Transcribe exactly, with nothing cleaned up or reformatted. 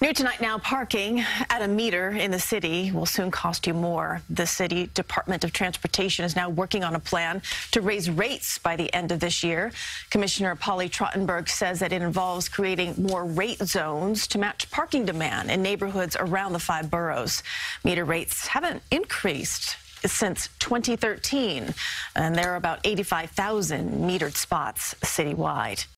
New tonight now, parking at a meter in the city will soon cost you more. The City Department of Transportation is now working on a plan to raise rates by the end of this year. Commissioner Polly Trottenberg says that it involves creating more rate zones to match parking demand in neighborhoods around the five boroughs. Meter rates haven't increased since twenty thirteen, and there are about eighty-five thousand metered spots citywide.